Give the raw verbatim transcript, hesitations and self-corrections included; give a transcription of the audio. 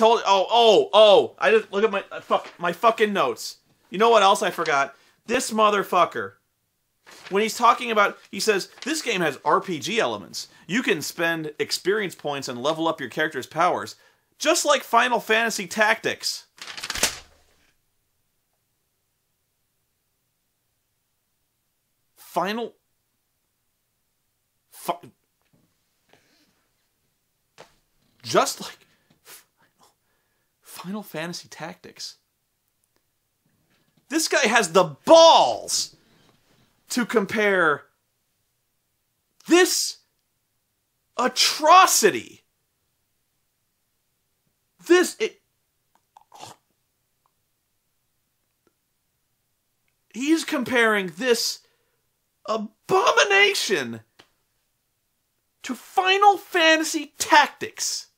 told. Oh, oh, oh! I just look at my uh, fuck my fucking notes. You know what else I forgot? This motherfucker. When he's talking about, he says this game has R P G elements. You can spend experience points and level up your character's powers, just like Final Fantasy Tactics. Final. Fi just like Final, Final Fantasy Tactics. This guy has the balls to compare this atrocity. This it. He's comparing this abomination to Final Fantasy Tactics.